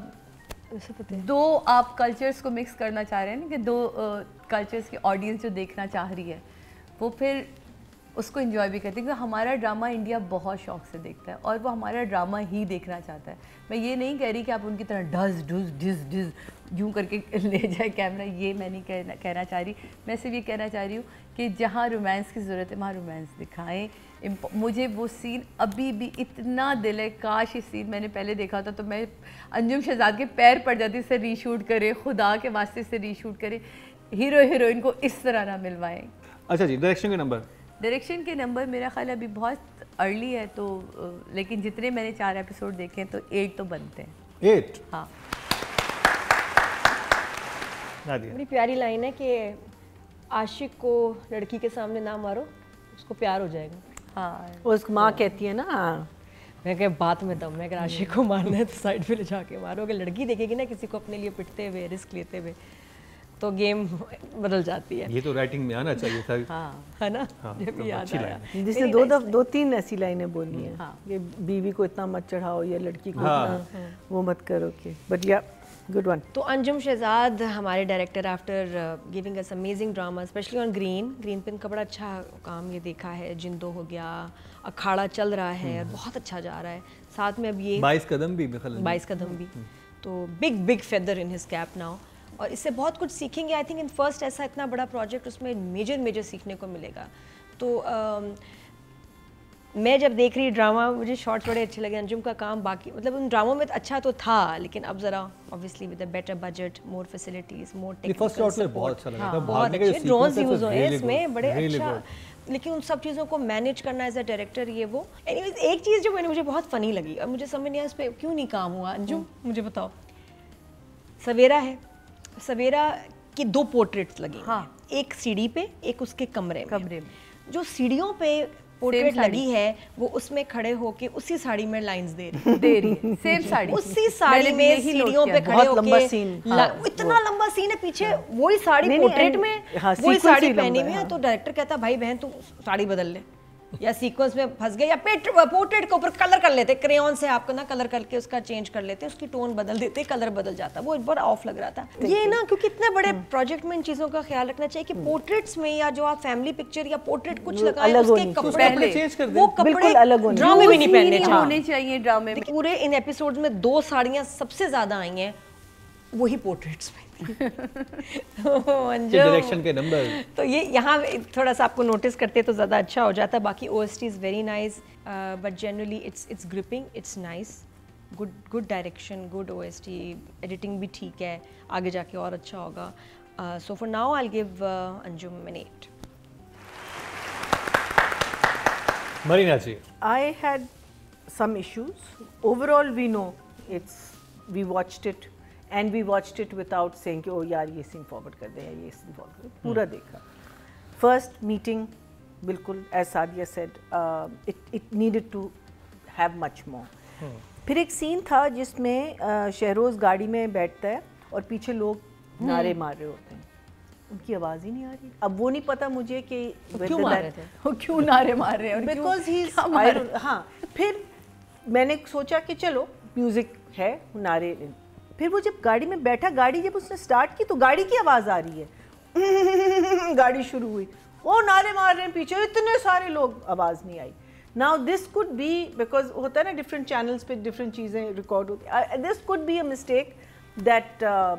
दो आप कल्चर्स को मिक्स करना चाह रहे हैं ना कि दो कल्चर्स की ऑडियंस जो देखना चाह रही है वो फिर उसको एंजॉय भी करती है, क्योंकि हमारा ड्रामा इंडिया बहुत शौक से देखता है और वो हमारा ड्रामा ही देखना चाहता है. मैं ये नहीं कह रही कि आप उनकी तरह डस डुस डिस डिस यूँ करके ले जाए कैमरा, ये मैं नहीं कहना कहना चाह रही. मैं सिर्फ ये कहना चाह रही हूँ कि जहाँ रोमांस की ज़रूरत है वहाँ रोमांस दिखाएं. मुझे वो सीन अभी भी इतना दिल है, काश इस सीन मैंने पहले देखा था तो मैं अंजुम शहजाद के पैर पड़ जाती से रीशूट करे, खुदा के वास्ते से रीशूट करे, हीरो हीरोइन को इस तरह ना मिलवाएं. अच्छा जी, डायरेक्शन के नंबर. डायरेक्शन के नंबर मेरा ख्याल अभी बहुत अर्ली है तो, लेकिन जितने मैंने चार एपिसोड देखे हैं तो एट तो बनते हैं. एट. हाँ. बड़ी प्यारी लाइन है कि आशिक को लड़की के सामने ना मारो उसको प्यार हो जाएगा. हाँ, उसको माँ कहती है ना. हाँ. मैं कह बात में दम है, अगर आशिक को मारना है तो साइड पे ले जाके मारो. अगर लड़की देखेगी ना किसी को अपने लिए पिटते हुए रिस्क लेते हुए तो गेम बदल जाती है. ये तो राइटिंग में आना चाहिए था. हाँ, है ना. हाँ, ये भी याद आया. जिसने दो दफ दो तीन ऐसी लाइनें बोली हैं. हाँ. कि बीवी को इतना मत चढ़ाओ या लड़की को हाँ. इतना वो मत करो कि, बट या गुड वन. तो अंजुम शहजाद हमारे director after giving us amazing drama specially on green green pin का बड़ा अच्छा काम ये देखा है. जिंदो हो गया, अखाड़ा चल रहा है, बहुत अच्छा जा रहा है. साथ में अब ये बाईस कदम भी बाईस कदम भी तो big big feather in his cap now. और इससे बहुत कुछ सीखेंगे. आई थिंक इन फर्स्ट ऐसा इतना बड़ा प्रोजेक्ट उसमें मेजर मेजर सीखने को मिलेगा. तो uh, मैं जब देख रही ड्रामा मुझे शॉर्ट्स बड़े अच्छे लगे. अंजुम का काम बाकी मतलब उन ड्रामों में अच्छा तो था, लेकिन अब ज़रा obviously with a better budget, more facilities, more technical support, बहुत अच्छा लगा था. बहुत अच्छे ड्रोन्स यूज़ हुए इसमें बड़े अच्छा. लेकिन उन सब चीज़ों को मैनेज करना एज अ डायरेक्टर ये वो. एनीवेज एक चीज़ जो मैंने मुझे बहुत फ़नी लगी और मुझे समझ नहीं आया इस पर क्यों नहीं काम हुआ. अंजुम मुझे बताओ. सवेरा है, सवेरा की दो पोर्ट्रेट्स लगी. हाँ. एक सीढ़ी पे, एक उसके कमरे में. कमरे में जो सीढ़ियों पे पोर्ट्रेट लगी है वो उसमें खड़े होके उसी साड़ी में लाइंस दे रही दे रही है. सेम साड़ी, उसी साड़ी में सीढ़ियों पे खड़े होके. लंबा सीन. इतना लंबा सीन है पीछे. वही साड़ी पोर्ट्रेट में वही साड़ी पहनी हुई है. तो डायरेक्टर कहता भाई बहन तू साड़ी बदल ले, या सीक्वेंस में फंस गए, या पोर्ट्रेट के ऊपर कलर कर लेते, क्रेयॉन से आपको ना कलर करके उसका चेंज कर लेते, उसकी टोन बदल देते, कलर बदल जाता. वो बड़ा ऑफ लग रहा था ये ना, क्योंकि इतने बड़े प्रोजेक्ट में इन चीजों का ख्याल रखना चाहिए कि पोर्ट्रेट्स में या जो आप फैमिली पिक्चर या पोर्ट्रेट कुछ लगाए उसके कपड़े चेंज कर दें. वो कपड़े अलग ड्रामे में नहीं पहनने होने चाहिए ड्रामे में. पूरे इन एपिसोड्स में दो साड़ियां सबसे ज्यादा आई हैं. वही पोर्ट्रेट्स में तो अंजुम डायरेक्शन के नंबर, तो ये यहाँ थोड़ा सा आपको नोटिस करते तो ज़्यादा अच्छा हो जाता। बाकी O S T is very nice, but generally it's it's gripping, it's nice, good good direction, good O S T, editing भी ठीक है, आगे जाके और अच्छा होगा। So for now I will give Anjum an eight. Marina ji, I had some issues. Overall, we know it's, we watched it and we watched it without saying कि ओ यार ये सीन फॉरवर्ड कर दे, ये सीन फॉरवर्ड कर दे, पूरा देखा। First meeting, बिल्कुल as Sadia said, uh, it it needed to have much more. फिर एक सीन था जिसमें uh, शहरोज गाड़ी में बैठता है और पीछे लोग नारे मार रहे होते हैं, उनकी आवाज़ ही नहीं आ रही। अब वो नहीं पता मुझे कि क्यों मार रहे थे, वो क्यों नारे मार रहे हैं, बिकॉज ही हाँ। फिर मैंने सोचा कि चलो म्यूजिक है, नारे। फिर वो जब गाड़ी में बैठा, गाड़ी जब उसने स्टार्ट की तो गाड़ी की आवाज़ आ रही है गाड़ी शुरू हुई, वो नारे मार रहे हैं पीछे, इतने सारे लोग, आवाज़ नहीं आई। Now this could be, because होता है ना डिफरेंट चैनल्स पे डिफरेंट चीज़ें रिकॉर्ड होती, this could be a mistake that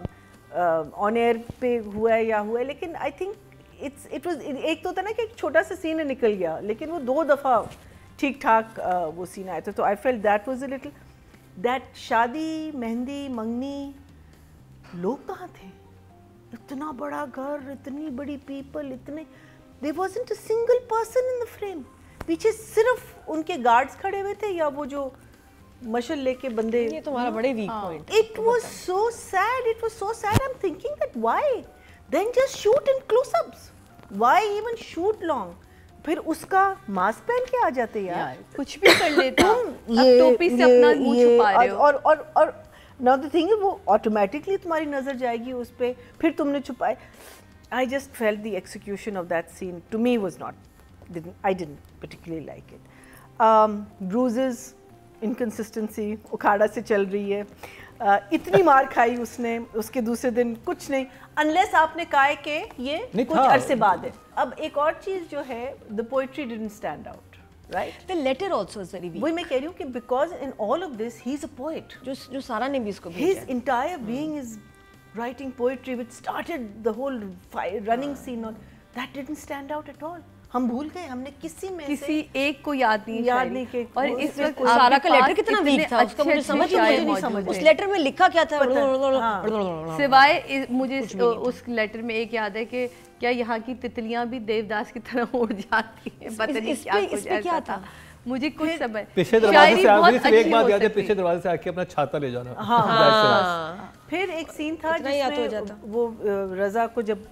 on air पे हुआ है या हुआ है, लेकिन I think it's it was, एक तो होता ना कि एक छोटा सा सीन निकल गया, लेकिन वो दो दफ़ा ठीक ठाक uh, वो सीन आया था। तो I felt that was a little, that shaadi, mehndi, मंगनी, लोग कहाँ थे? इतना बड़ा घर, इतनी बड़ी पीपल, इतने, there wasn't a single person in the frame. पीछे सिर्फ उनके गार्ड्स खड़े हुए थे या वो जो मशल लेके बंदे। ये तुम्हारा बड़े weak point. It was so sad. It was so sad. I'm thinking that why? Then just shoot in close-ups. Why even shoot long? फिर उसका मास्क पहन के आ जाते यार, यार कुछ भी कर लेता। अब टोपी से अपना मुंह छुपा रहे हो। और और और now the thing is वो automatically तुम्हारी नजर जाएगी उस पे, फिर तुमने छुपाए। I just felt the execution of that scene to me was not, didn't, I didn't particularly like it. Um, bruises, inconsistency, उखाड़ा से चल रही है, uh, इतनी मार खाई उसने, उसके दूसरे दिन कुछ नहीं, अनलेस आपने कहा कि ये कुछ अरसे बाद है। अब एक और चीज़ जो है, the poetry didn't stand out, right? The letter also is very weak. वही मैं कह रही हूँ कि because in all of this he is a poet, जो जो सारा ने भी इसको भेजा, his entire being is writing poetry which started the whole running scene, और that didn't stand out at all. हम भूल गए, हमने किसी में किसी एक को याद नहीं, याद नहीं कि और इस वक्त सारा का लेटर कितना वीक था, उसका मुझे समझ ही नहीं समझ। उस लेटर में लिखा क्या था, सिवाय मुझे उस लेटर में एक याद है कि क्या यहाँ की तितलियां भी देवदास की तरह उड़ जाती हैं, पता नहीं क्या कुछ ऐसा था, मुझे कुछ समझ। पीछे दरवाजे से आगे सिर्फ एक बात याद है, पीछे दरवाजे से आके अपना छाता ले जाना। हाँ। फिर एक सीन था जिसमें वो रज़ा को जब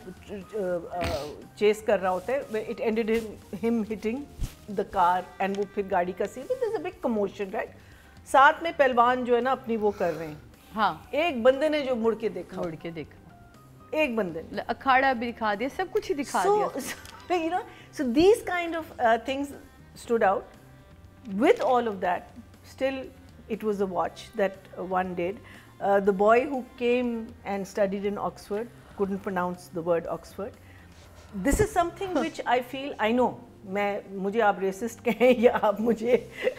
चेस कर रहा होता है, it ended him hitting the car, and वो फिर गाड़ी का scene, there is a big commotion, right? साथ में पहलवान जो है ना अपनी वो कर रहे हैं। हाँ, एक बंदे ने जो मुड़ के देखा, मुड़ के देखा, एक बंदे ने अखाड़ा भी दिखा दिया, सब कुछ ही दिखा दिया। So you know, so these kind of uh, things stood out. With all of that, still it was a watch that uh, one did. Uh, the boy who came and studied in Oxford couldn't pronounce the word Oxford. This is something which I feel, I know, मैं मुझे आप रेसिस्ट कहें या आप मुझे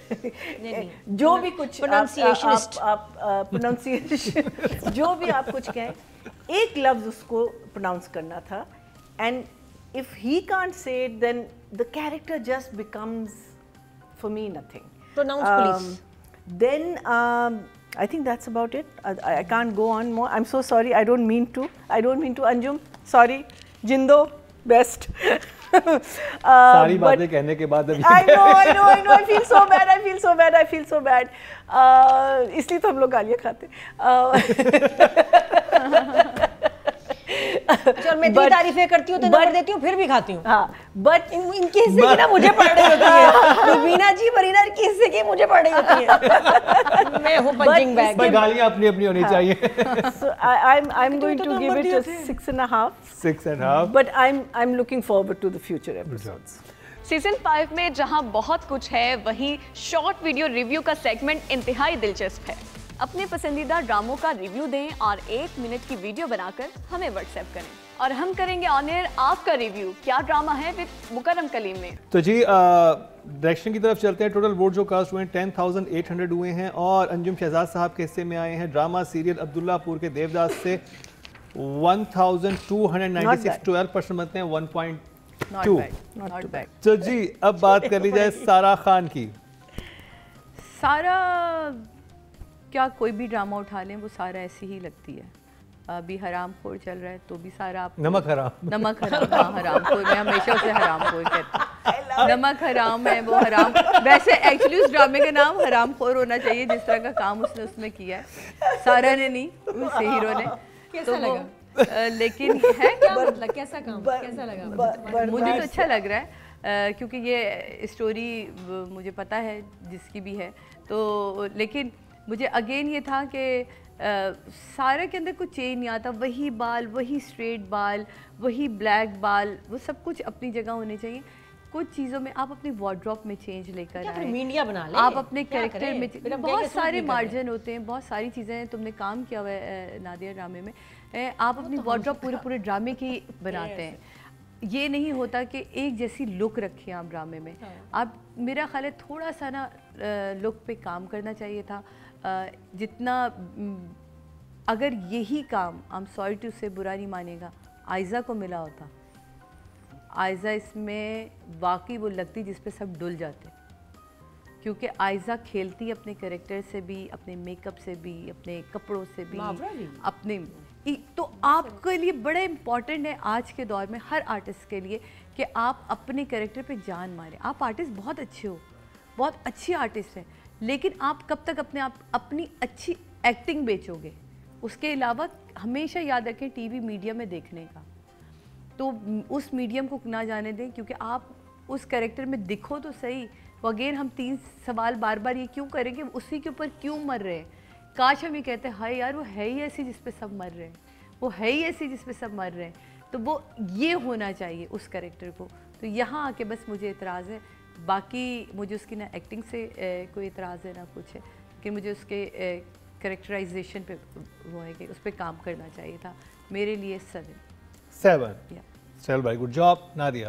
जो भी कुछ pronunciationist, आप प्रोनाउंसिएशन जो भी आप कुछ कहें, एक लफ्ज़ उसको प्रोनाउंस करना था, and if he can't say it, then the character just becomes, for me, nothing. Pronounce um, police. Then um, I think that's about it. I, I can't go on more. I'm so sorry. I don't mean to. I don't mean to. Anjum, sorry. Jindo, best. uh, सारी बातें कहने के बाद अभी I know, I know, I know. I feel so bad. I feel so bad. I feel so bad. Uh, इसलिए तो हम लोग गालियाँ खाते. चल मैं इतनी तारीफें करती हूँ तो नंबर देती हूँ, फिर भी खाती हूँ। हाँ, but इन, इनके हिस्से की ना मुझे पड़ रही होती है। रुबीना जी, मरीना की हिस्से की मुझे पड़ रही होती है। मैं हूँ पंचिंग बैग। पर गालियाँ अपनी अपनी होनी चाहिए। So I, I'm I'm going to give it a six and a half. Six and a half. But I'm I'm looking forward to the future episodes. Season five में जहां बहुत कुछ है, वहीं शॉर्ट वीडियो रिव्यू का सेगमेंट इंतहाई दिलचस्प है। अपने पसंदीदा ड्रामों का रिव्यू दें और एक मिनट की वीडियो बनाकर हमें व्हाट्सएप करें। और हम करेंगे ऑन एयर आपका रिव्यू। क्या ड्रामा है विद मुकर्रम कलीम में। तो जी डायरेक्शन की तरफ चलते हैं। टोटल वोट जो कास्ट हुए हैं टेन थाउजेंड एट हंड्रेड हुए हैं और अंजुम शहजाद साहब के हिस्से में आए हैं ड्रामा सीरियल अब्दुल्लापुर के देवदास से one thousand two hundred ninety six, twelve percent बनते हैं वन पॉइंट टू। तो जी अब बात कर ली जाए सारा खान की। सारा क्या कोई भी ड्रामा उठा लें वो सारा ऐसी ही लगती है। अभी हराम खोर चल रहा है तो भी सारा आप नमक हराम नमक हराम हाँ हराम खोर, मैं हमेशा उसे हराम खोर कहती हूँ। नमक हराम है वो हराम। वैसे एक्चुअली उस ड्रामे का नाम हराम खोर होना चाहिए जिस तरह का काम उसने उसमें किया है। सारा ने नहीं, उस हीरो ने। कैसा तो लगा? आ, लेकिन है क्या मतलब कैसा काम कैसा लगा? मुझे तो अच्छा लग रहा है आ, क्योंकि ये स्टोरी मुझे पता है जिसकी भी है तो, लेकिन मुझे अगेन ये था कि सारा के अंदर कुछ चेंज नहीं आता। वही बाल, वही स्ट्रेट बाल, वही ब्लैक बाल, वो सब कुछ अपनी जगह होने चाहिए। कुछ चीज़ों में आप अपनी वार्डरोब में चेंज लेकर आए, मीडिया बना ले, आप अपने कैरेक्टर में बहुत सारे मार्जिन होते हैं, बहुत सारी चीज़ें तुमने काम किया हुआ है नादिया ड्रामे में। आप अपनी वार्डरोब पूरे पूरे ड्रामे की बनाते हैं। ये नहीं होता कि एक जैसी लुक रखें आप ड्रामे में। आप मेरा ख्याल है थोड़ा सा ना लुक पे काम करना चाहिए था। जितना अगर यही काम आई एम सॉरी टू से बुरा नहीं मानेगा आयज़ा को मिला होता, आयज़ा इसमें वाकई वो लगती जिस पे सब डुल जाते, क्योंकि आयज़ा खेलती अपने कैरेक्टर से भी, अपने मेकअप से भी, अपने कपड़ों से भी, अपने तो आपके लिए बड़ा इम्पॉर्टेंट है आज के दौर में हर आर्टिस्ट के लिए कि आप अपने कैरेक्टर पे जान मारें। आप आर्टिस्ट बहुत अच्छे हो, बहुत अच्छी आर्टिस्ट हैं, लेकिन आप कब तक अपने आप अपनी अच्छी एक्टिंग बेचोगे? उसके अलावा हमेशा याद रखें टीवी मीडियम में देखने का, तो उस मीडियम को ना जाने दें, क्योंकि आप उस कैरेक्टर में दिखो तो सही। वो अगेन हम तीन सवाल बार बार ये क्यों करेंगे, उसी के ऊपर क्यों मर रहे हैं? काश हम ये कहते हैं हाय यार वो है ही ऐसी जिस पे सब मर रहे हैं, वो है ही ऐसी जिस पे सब मर रहे हैं, तो वो ये होना चाहिए उस कैरेक्टर को। तो यहाँ आके बस मुझे एतराज़ है। बाकी मुझे उसकी ना एक्टिंग से ए, कोई एतराज़ है ना कुछ है, लेकिन मुझे उसके कैरेक्टराइजेशन पे वो है कि उस पर काम करना चाहिए था। मेरे लिए सेवन सेवन चल भाई गुड जॉब नादिया।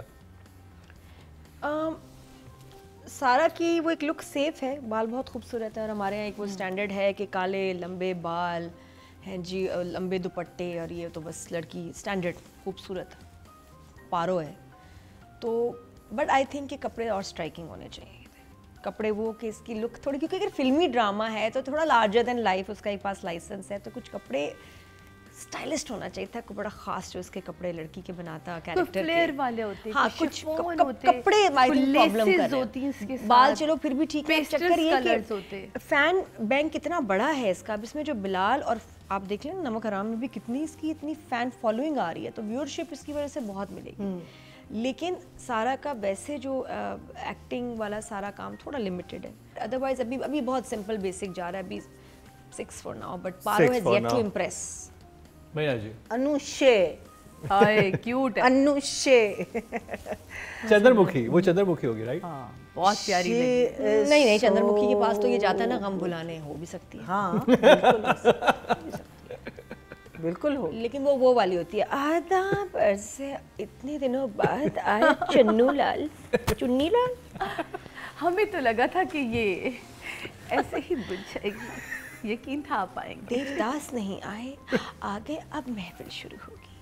सारा की वो एक लुक सेफ है, बाल बहुत खूबसूरत है और हमारे यहाँ एक वो स्टैंडर्ड है कि काले लंबे बाल हैं जी, लंबे दुपट्टे, और ये तो बस लड़की स्टैंडर्ड खूबसूरत पारो है। तो बट आई थिंक कि कपड़े और स्ट्राइकिंग होने चाहिए थे। कपड़े वो कि इसकी लुक थोड़ी, क्योंकि अगर फिल्मी ड्रामा है तो थोड़ा लार्जर देन लाइफ उसका एक पास लाइसेंस है, तो कुछ कपड़े स्टाइलिस्ट होना चाहिए था, बड़ा खास जो उसके कपड़े लड़की के बनाता कैरेक्टर फ्लेयर वाले होते हैं, हाँ कुछ कपड़े प्रॉब्लम होती है। बाल चलो फिर भी ठीक है, चक्कर ये कि फैन बैंक कितना बड़ा है इसका। अब इसमें जो बिलाल और आप देख लें नमक हराम में भी कितनी इसकी इतनी फैन फॉलोइंग आ रही है, तो व्यूअरशिप इसकी वजह से बहुत मिलेगी। लेकिन सारा का वैसे जो एक्टिंग वाला सारा काम थोड़ा लिमिटेड है, अदरवाइज अभी अभी बहुत सिंपल बेसिक जा रहा है। अभी six for now, but Paro has yet to impress. मैया जी अनुशे, हाय क्यूट है अनुशे चंद्रमुखी, वो चंद्रमुखी होगी राइट? हाँ बहुत प्यारी नहीं नहीं चंद्रमुखी के पास तो ये जाता है ना गम भुलाने, हो भी सकती है। हाँ बिल्कुल बिल्कुल हो, लेकिन वो वो वाली होती है आधा बरसे इतने दिनों बाद आए चन्नू लाल चुन्नी लाल। हमें तो लगा था कि ये ऐसे ही बुझ जाएगी, यकीन था आप आएंगे। देवदास नहीं आए, आगे अब महफिल शुरू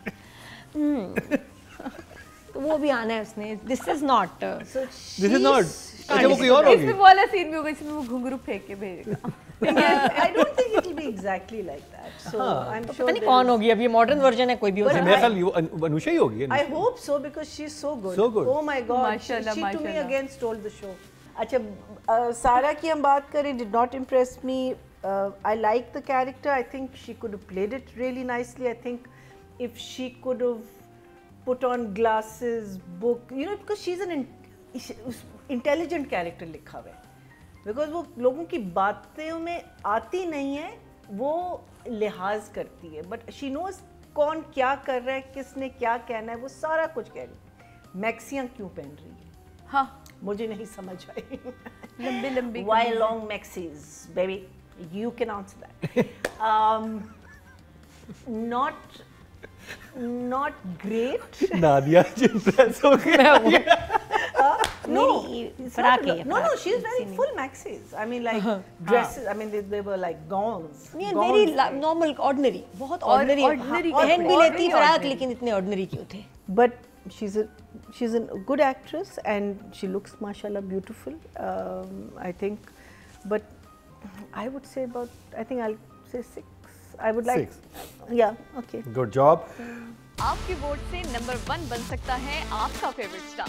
होगी। तो वो भी आना है उसने। This is not this is not अच्छा वो कोई और होगी। इसमें वाला सीन भी होगा, इसमें वो घुंघरू फेंक के भेजेगा। I don't think it will be exactly like that. So I'm sure पता नहीं कौन होगी, अब ये मॉडर्न वर्जन है, कोई भी हो सकता है। मेरा ख्याल वो अनुषा ही होगी। I hope so because she's so good. So good. Oh my God. माशाल्लाह, She to me माशाल्लाह। again stole the show. अच्छा सारा की हम बात करें, did not impress me. Uh, I like the character. I think she could have played it really nicely. I think if she could have put on glasses, book, you know, because she's an in, intelligent character लिखा हुआ है. Because वो लोगों की बातों में आती नहीं है, वो लिहाज करती है, but she knows कौन क्या कर रहा है, किसने क्या कहना है, वो सारा कुछ कह रही है। मैक्सियाँ क्यों पहन रही है? हाँ मुझे नहीं समझ आई। लंबे लंबे Why long maxis, baby? You can answer that. um, not not great. Nadia ji impress हो गई। No, it's not a lot. No, no, she's wearing full maxis. I mean, like dresses. I mean, they, they were like gowns. नहीं, gowns very like- normal, ordinary, बहुत और ordinary. ordinary हाँ, पहन भी कपड़े, लेती very फ्रॉक, ordinary। लेकिन इतने ordinary क्यों थे? But she's a she's a good actress and she looks, mashallah, beautiful. Um, I think, but I would say about. I think I'll say six. I would like. Six. Yeah. Okay. Good job. आपके वोट से नंबर वन बन सकता है आपका फेवरेट स्टार।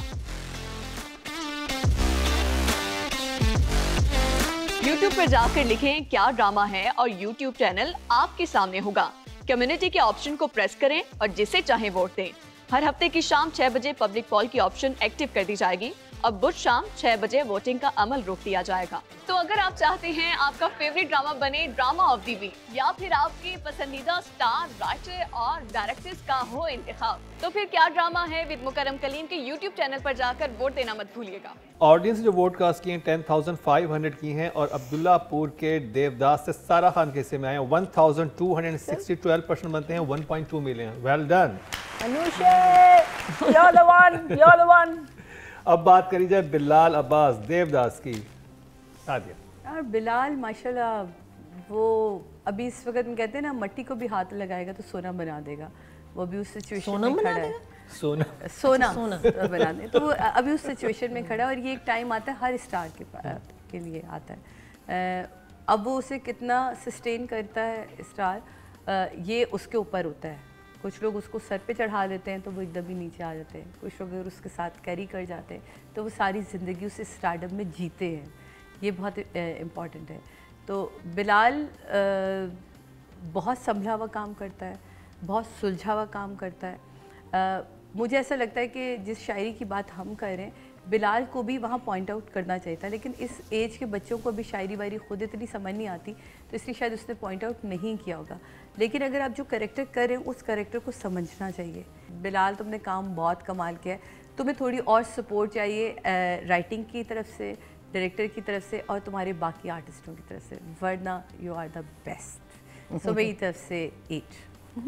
YouTube पर जाकर लिखें क्या ड्रामा है और YouTube चैनल आपके सामने होगा। कम्युनिटी के ऑप्शन को प्रेस करें और जिसे चाहे वोट दें। हर हफ्ते की शाम छह बजे पब्लिक पॉल की ऑप्शन एक्टिव कर दी जाएगी और बुध शाम छह बजे वोटिंग का अमल रोक दिया जाएगा। तो अगर आप चाहते हैं आपका फेवरेट ड्रामा बने ड्रामा ऑफ द वीक या फिर आपके पसंदीदा स्टार, राइटर और डायरेक्टर्स का हो इंतखाब, तो फिर क्या ड्रामा है विद मुकरम कलीम के यूट्यूब चैनल पर जाकर वोट देना मत भूलिएगा। ऑडियंस जो वोट कास्ट किए टेन थाउजेंड फाइव हंड्रेड की हैं और अब्दुल्लापुर के देवदास से सारा खान के हिस्से में आए one thousand two hundred sixty twelve percent बनते हैं one point two million. Well done Anusha, you're the one. You're the one. अब बात करी जाए बिलाल अब्बास देवदास की। नादिया यार बिलाल माशाल्लाह वो अभी इस वक्त में कहते हैं ना मट्टी को भी हाथ लगाएगा तो सोना बना देगा, वो अभी उस सिचुएशन में खड़ा है। सोना सोना सोना बना दे तो वो अभी उस सिचुएशन में खड़ा है और ये एक टाइम आता है हर स्टार के पा- के लिए आता है। अ, अब वो उसे कितना सस्टेन करता है स्टार, अ, ये उसके ऊपर होता है। कुछ लोग उसको सर पे चढ़ा देते हैं तो वो एकदम ही नीचे आ जाते हैं, कुछ लोग अगर उसके साथ कैरी कर जाते हैं तो वो सारी ज़िंदगी उस स्टारडम में जीते हैं। ये बहुत इम्पॉर्टेंट है। तो बिलाल अ, बहुत संभला हुआ काम करता है, बहुत सुलझा हुआ काम करता है। अ, मुझे ऐसा लगता है कि जिस शायरी की बात हम कर रहे हैं बिलाल को भी वहाँ पॉइंट आउट करना चाहिए था, लेकिन इस एज के बच्चों को अभी शायरी वायरी खुद इतनी समझ नहीं आती तो इसलिए शायद उसने पॉइंट आउट नहीं किया होगा। लेकिन अगर आप जो कैरेक्टर कर रहे हैं उस कैरेक्टर को समझना चाहिए। बिलाल तुमने काम बहुत कमाल किया है, तुम्हें थोड़ी और सपोर्ट चाहिए राइटिंग की तरफ से, डायरेक्टर की तरफ से और तुम्हारे बाकी आर्टिस्टों की तरफ से, वरना you are the best. So मेरी तरफ से एट।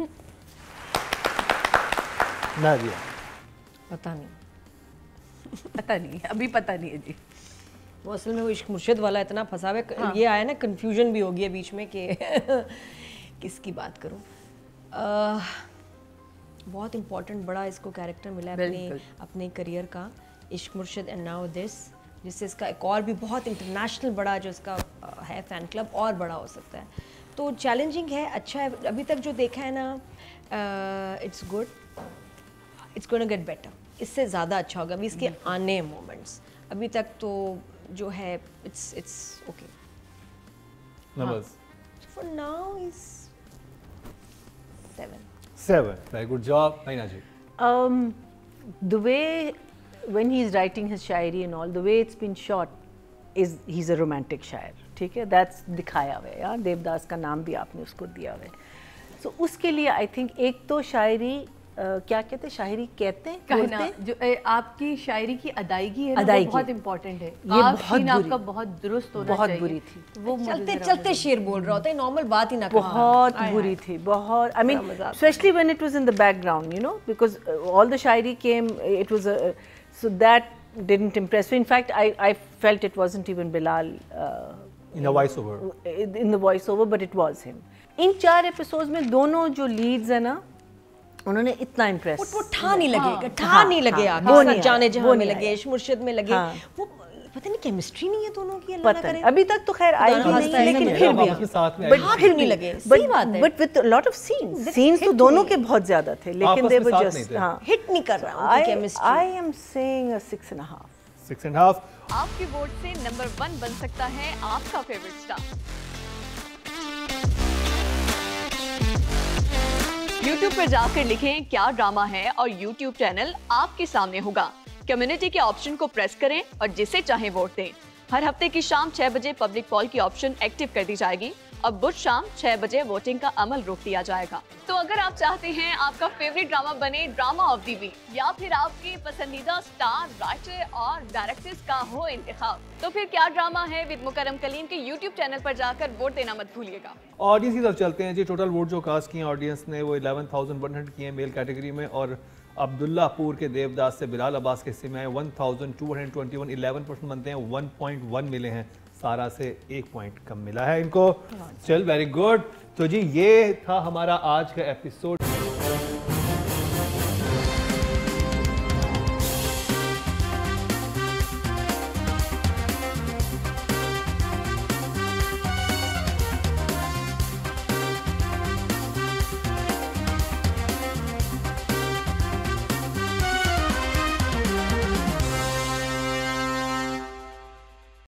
नादिया पता नहीं, पता नहीं, अभी पता नहीं है जी। वो असल में वो इश्क मुर्शिद वाला इतना फंसा हुआ है। हाँ। ये आया ना, कंफ्यूजन भी हो गया बीच में कि किसकी बात करूं। अह, बहुत इम्पोर्टेंट बड़ा इसको कैरेक्टर मिला है अपने बिल्कुल। अपने करियर का, इश्क मुर्शिद एंड नाउ दिस, जिससे इसका एक और भी बहुत इंटरनेशनल बड़ा जो इसका अह, है फ़ैन क्लब और बड़ा हो सकता है। तो चैलेंजिंग है, अच्छा है। अभी तक जो देखा है ना, it's good, it's going to get better. इससे ज़्यादा अच्छा होगा अभी इसके आने मोमेंट्स। अभी तक तो जो है it's it's okay numbers for now is seven. Seven. Very good job Naina ji. Um, the way when he's writing his shayari and all, the way it's been shot is he's a romantic शायर, ठीक है, that's दिखाया हुआ है यार। देवदास का नाम भी आपने उसको दिया हुआ है। so, उसके लिए आई थिंक एक तो शायरी uh, क्या कहते हैं, शायरी कहते हैं, कहना बोलते हैं? जो ए, आपकी शायरी की अदायगी है ना, अदायगी। वो बहुत इम्पोर्टेंट है। ये आप बहुत शीन बुरी- आपका बहुत दुरुस्त होना बहुत चाहिए। बुरी थी। वो मुझे चलते जरा चलते बुरी- शेर बोल रहा होता है, नॉर्मल बात ही ना करना। बहुत आय बुरी हाय। थी, बहुत। आई मीन मज़ा आता है। Specially when it was in the background, you know, because all the shayari came, it was so that didn't impress me. In fact, I I felt it wasn't even Bilal uh, In a voice over. in the voice over, but it was him. इन चार एपिसोड्स में दोनों जो लीड्स है ना, उन्होंने इतना इम्प्रेस, वो वो ठा नहीं लगे, ठा हाँ, नहीं लगे, हाँ, आगे वो साथ नहीं जाने आया, जहां वो में नहीं लगे, आया। इश्क मुर्शिद में लगे। हाँ। वो पता नहीं केमिस्ट्री नहीं है दोनों की, अल्लाह ना पता करे। नहीं, अभी तक तो खैर आई गाना भी वास्ता नहीं, है, लेकिन नहीं फिर है, भी आपके साथ में बट आई। फिर नहीं भी लगे, सही बात है। But with lot of scenes, scenes तो दोनों के बहुत ज्यादा थे, लेकिन आपस दे में वर साथ नहीं जस्ट, थे। हाँ, हिट नहीं कर रहा आई उनकी chemistry. I am saying a six and half. Six and half. आपके वोट से नंबर वन बन सकता है आपका फेवरेट स्टार। YouTube पर जाकर लिखें क्या ड्रामा है और YouTube चैनल आपके सामने होगा। कम्युनिटी के ऑप्शन को प्रेस करें और जिसे चाहे वोट दें। हर हफ्ते की शाम छह बजे पब्लिक पॉल की ऑप्शन एक्टिव कर दी जाएगी अब बुध शाम छह बजे वोटिंग का अमल रोक दिया जाएगा। तो अगर आप चाहते हैं आपका फेवरेट ड्रामा बने ड्रामा ऑफ द वीक या फिर आपके पसंदीदा स्टार, राइटर और डायरेक्टर्स का हो इंतखाब, तो फिर क्या ड्रामा है विद मुकरम कलीम के यूट्यूब चैनल पर जाकर वोट देना मत भूलिएगा। ऑडियंस की तरफ चलते हैं जी। टोटल वोट जो कास्ट किए ऑडियंस ने वो इलेवन थाउजेंड वन हंड्रेड किए मेल कैटेगरी में, और अब्दुल्लापुर के देवदास से बिलाल अब्बास के हिस्से में one thousand two hundred twenty one, eleven percent बनते हैं, वन पॉइंट वन मिले हैं। सारा से एक पॉइंट कम मिला है इनको। चल वेरी गुड। तो जी ये था हमारा आज का एपिसोड।